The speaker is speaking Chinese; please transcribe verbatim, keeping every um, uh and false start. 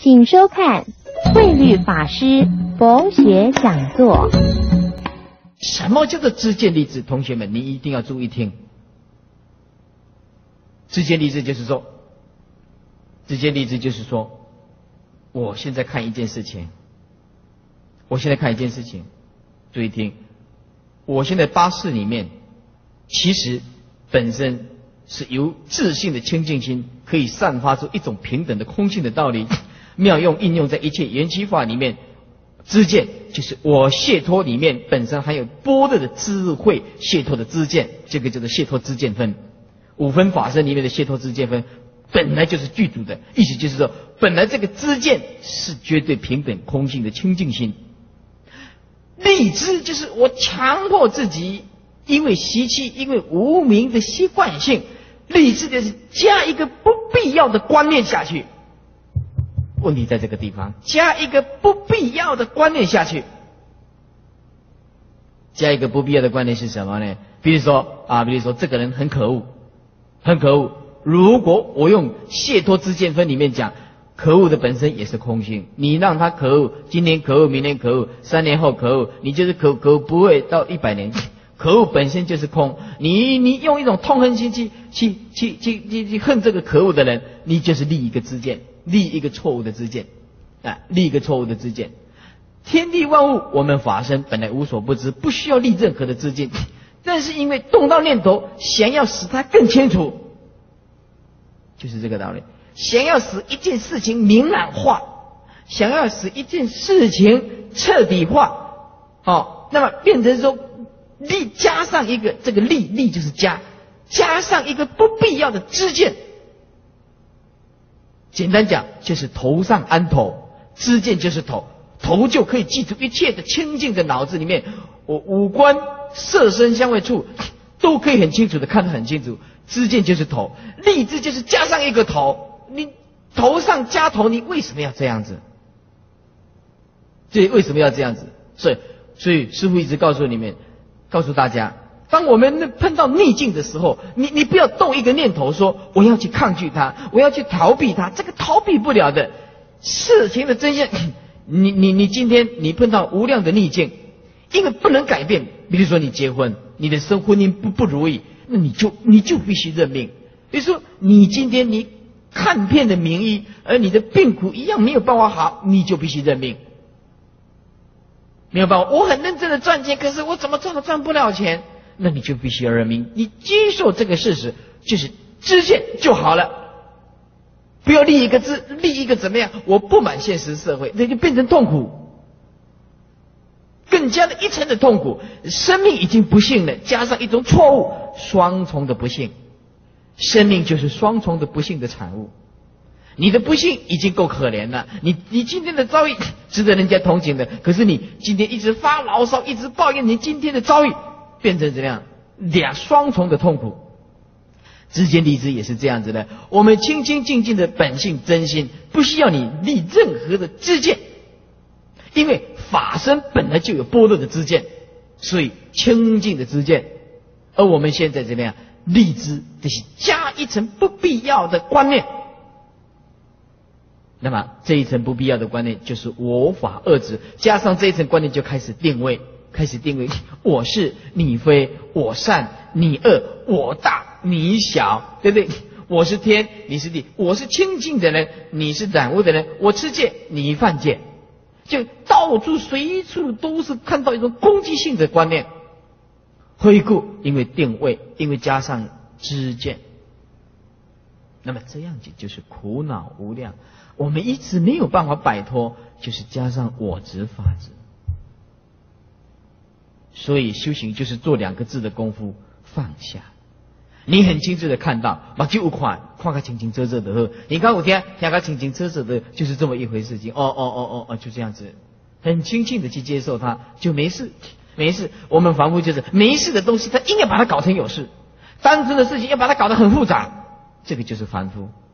请收看慧律法师佛学讲座。 什么叫做知见立志？同学们，你一定要注意听。知见立志就是说，知见立志就是说，我现在看一件事情，我现在看一件事情，注意听，我现在八识里面，其实本身是由自性的清净心，可以散发出一种平等的空性的道理，妙用应用在一切缘起法里面。知见就是我解脱里面本身含有般若的智慧，解脱的知见，这个叫做解脱知见分。五分法身里面的解脱知见分本来就是具足的，意思就是说，本来这个知见是绝对平等空性的清净心。立知就是我强迫自己，因为习气，因为无明的习惯性，立志的是加一个不必要的观念下去。问题在这个地方，加一个不必要的观念下去。加一个不必要的观念是什么呢？比如说啊，比如说这个人很可恶，很可恶。如果我用解脱知见分里面讲，可恶的本身也是空性，你让他可恶，今年可恶，明年可恶，三年后可恶，你就是可可恶不会到一百年。可恶本身就是空，你你用一种痛恨心去去去去去去恨这个可恶的人，你就是立一个知见，立一个错误的知见啊，立一个错误的知见。天地万物，我们法身本来无所不知，不需要立任何的知见，但是因为动到念头，想要使它更清楚，就是这个道理。想要使一件事情明朗化，想要使一件事情彻底化，哦，那么变成说立加上一个这个立立就是加，加上一个不必要的知见。简单讲就是头上安头，知见就是头，头就可以记住一切的清净的脑子里面，我五官色身香味触都可以很清楚的看得很清楚。知见就是头，立志就是加上一个头，你头上加头，你为什么要这样子？这为什么要这样子？所以所以师父一直告诉你们，告诉大家，当我们碰到逆境的时候，你你不要动一个念头说我要去抗拒它，我要去逃避它，这个逃避不了的事情的真相。你你你今天你碰到无量的逆境，因为不能改变，比如说你结婚，你的生婚姻不不如意，那你就你就必须认命。比如说你今天你看遍的名医，而你的病苦一样没有办法好，你就必须认命。没有办法，我很认真的赚钱，可是我怎么赚都赚不了钱，那你就必须要认命，你接受这个事实，就是知见就好了。不要立一个知，立一个怎么样？我不满现实社会，那就变成痛苦，更加的一层的痛苦。生命已经不幸了，加上一种错误，双重的不幸。生命就是双重的不幸的产物。你的不幸已经够可怜了，你你今天的遭遇值得人家同情的，可是你今天一直发牢骚，一直抱怨你今天的遭遇，变成怎么样？俩双重的痛苦。知见立志也是这样子的，我们清清净净的本性真心，不需要你立任何的知见，因为法身本来就有般若的知见，所以清净的知见。而我们现在怎么样？立志就是加一层不必要的观念。那么这一层不必要的观念就是我法二执，加上这一层观念就开始定位，开始定位我是你非，我善你恶，我大你小，对不对？我是天你是地，我是清净的人你是染污的人，我持戒你犯戒，就到处随处都是看到一种攻击性的观念。何故？因为定位，因为加上知见。那么这样子就是苦恼无量，我们一直没有办法摆脱，就是加上我执法执。所以修行就是做两个字的功夫，放下。你很清楚的看到，目睭有看，看个清清楚楚的好，你看有听，听个清清楚楚的，就是这么一回事情。哦哦哦哦哦，就这样子，很清净的去接受它，就没事，没事。我们凡夫就是没事的东西，他硬要把它搞成有事，单纯的事情要把它搞得很复杂。这个就是凡夫。